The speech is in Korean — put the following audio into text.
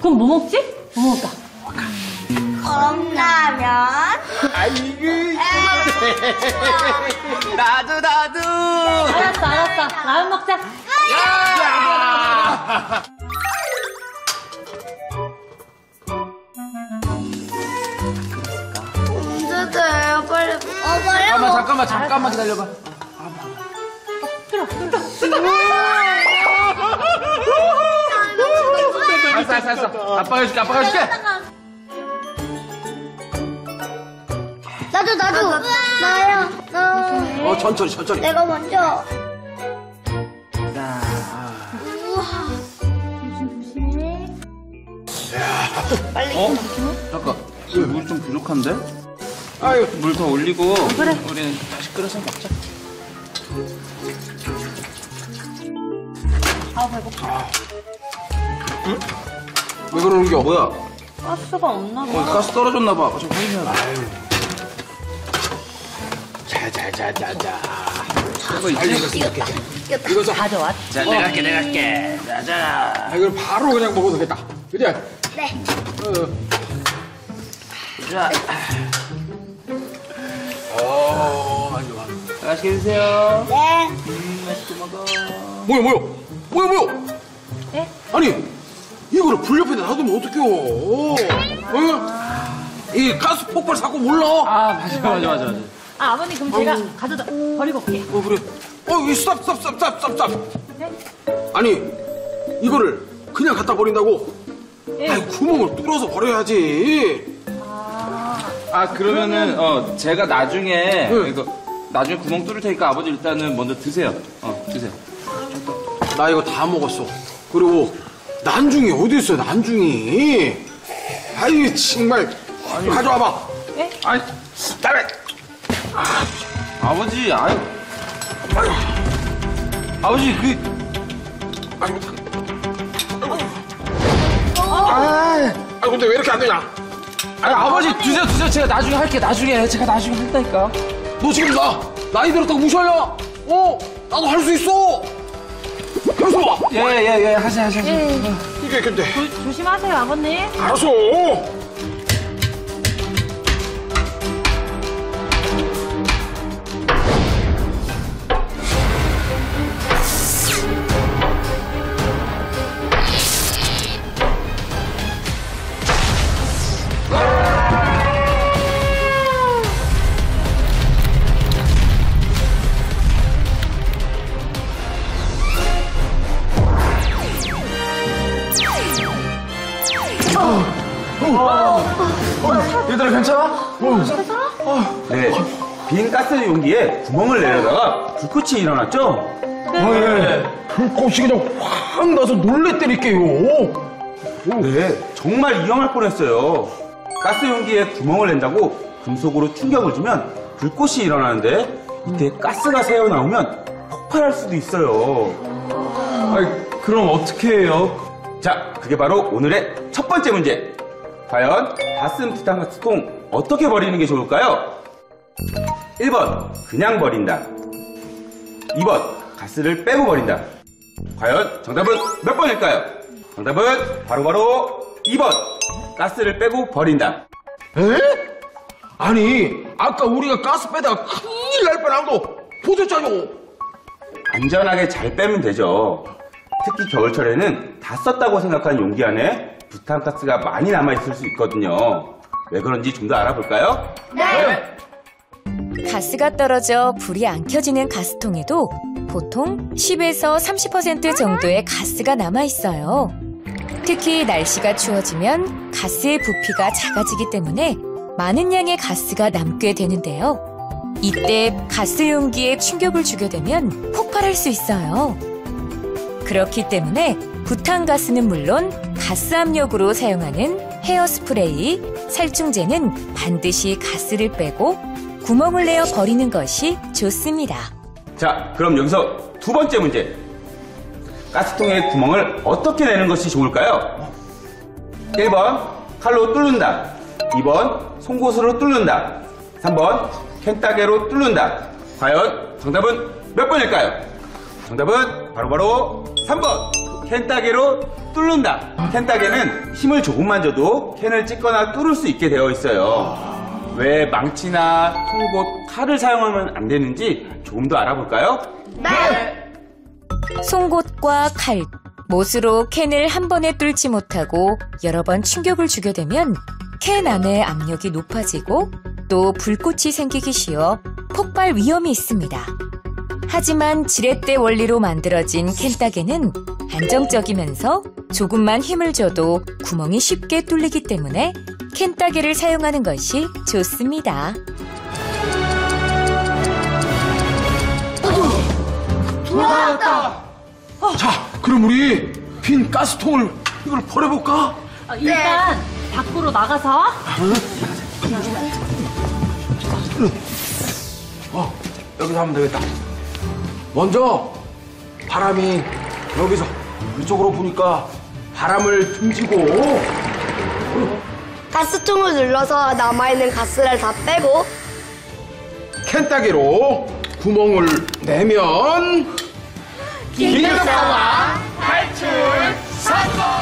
그럼 뭐 먹지? 뭐 먹을까? 컵라면. 아이고. 나도. 알았어. 라면 먹자. 야! 언제돼요? 빨리. 빨리. 잠깐만 기다려봐. 알았어. 아빠가 해줄게. 나도. 나요. 천천히. 내가 먼저. 조심해. 빨리. 잠깐. 물 좀 부족한데? 아유, 물 더 올리고. 그래. 우리는 다시 끓여서 먹자. 배고파. 응? 왜 그러는 게 뭐야? 가스가 없나 봐. 가스 떨어졌나 봐. 좀 확인해봐. 자. 이거 가져왔. 자, 내가 할게. 자. 이걸 바로 그냥 먹어도 되겠다. 그래? 네. 자. 맛있게 드세요. 네. 맛있게 먹어. 뭐야? 네? 아니, 이거를 불 옆에다 놔두면 어떡해요? 이 가스 폭발 사고 몰라? 아, 맞아. 아버님 그럼 제가 가져다 버리고 올게요. 그래. 이 스탑. 네? 아니, 이거를 그냥 갖다 버린다고? 네. 아니, 구멍을 뚫어서 버려야지. 그러면은 제가 나중에 응. 이거 나중에 구멍 뚫을 테니까 아버지 일단은 먼저 드세요. 드세요. 나 이거 다 먹었어. 그리고 난중이 어디 있어요, 난중이? 아이, 정말. 가져와봐. 네? 아니, 나래. 아버지, 아버지 근데 왜 이렇게 안 되냐? 아버지 드세요. 제가 나중에 할게. 제가 나중에 한다니까. 너 지금 나이 들었다고 무시하냐? 나도 할 수 있어. 해서 봐. 예, 하세요. 이게 근데. 조심하세요, 아버님. 알았어. 얘들아 괜찮아? 네, 빈 가스 용기에 구멍을 내려다가 불꽃이 일어났죠? 불꽃이 그냥 확 나서 놀랬다니까요. 네, 정말 위험할 뻔했어요. 가스 용기에 구멍을 낸다고 금속으로 충격을 주면 불꽃이 일어나는데 이때 가스가 새어나오면 폭발할 수도 있어요. 그럼 어떻게 해요? 자, 그게 바로 오늘의 첫 번째 문제. 과연 가스는 부탄가스통 어떻게 버리는 게 좋을까요? 1번, 그냥 버린다. 2번, 가스를 빼고 버린다. 과연 정답은 몇 번일까요? 정답은 바로 2번, 가스를 빼고 버린다. 에? 아니, 아까 우리가 가스 빼다가 큰일 날 뻔한 거 보셨잖아요. 안전하게 잘 빼면 되죠. 특히 겨울철에는 다 썼다고 생각한 용기 안에 부탄가스가 많이 남아있을 수 있거든요. 왜 그런지 좀 더 알아볼까요? 네. 가스가 떨어져 불이 안 켜지는 가스통에도 보통 10에서 30% 정도의 가스가 남아있어요. 특히 날씨가 추워지면 가스의 부피가 작아지기 때문에 많은 양의 가스가 남게 되는데요. 이때 가스 용기에 충격을 주게 되면 폭발할 수 있어요. 그렇기 때문에 부탄가스는 물론 가스 압력으로 사용하는 헤어스프레이, 살충제는 반드시 가스를 빼고 구멍을 내어 버리는 것이 좋습니다. 자, 그럼 여기서 두 번째 문제. 가스통의 구멍을 어떻게 내는 것이 좋을까요? 1번, 칼로 뚫는다. 2번, 송곳으로 뚫는다. 3번, 캔따개로 뚫는다. 과연 정답은 몇 번일까요? 정답은 바로 3번, 캔 따개로 뚫는다. 캔 따개는 힘을 조금만 줘도 캔을 찢거나 뚫을 수 있게 되어 있어요. 왜 망치나 송곳, 칼을 사용하면 안 되는지 조금 더 알아볼까요? 송곳과 칼, 못으로 캔을 한 번에 뚫지 못하고 여러 번 충격을 주게 되면 캔 안에 압력이 높아지고 또 불꽃이 생기기 쉬워 폭발 위험이 있습니다. 하지만 지렛대 원리로 만들어진 캔 따개는 안정적이면서 조금만 힘을 줘도 구멍이 쉽게 뚫리기 때문에 캔 따개를 사용하는 것이 좋습니다. 자, 그럼 우리 빈 가스통을 이걸 버려볼까? 일단 밖으로 나가서 여기서 하면 되겠다. 먼저 바람이 여기서 이쪽으로 부니까 바람을 등지고 가스통을 눌러서 남아있는 가스를 다 빼고 캔 따개로 구멍을 내면 긴급상황 탈출 성공!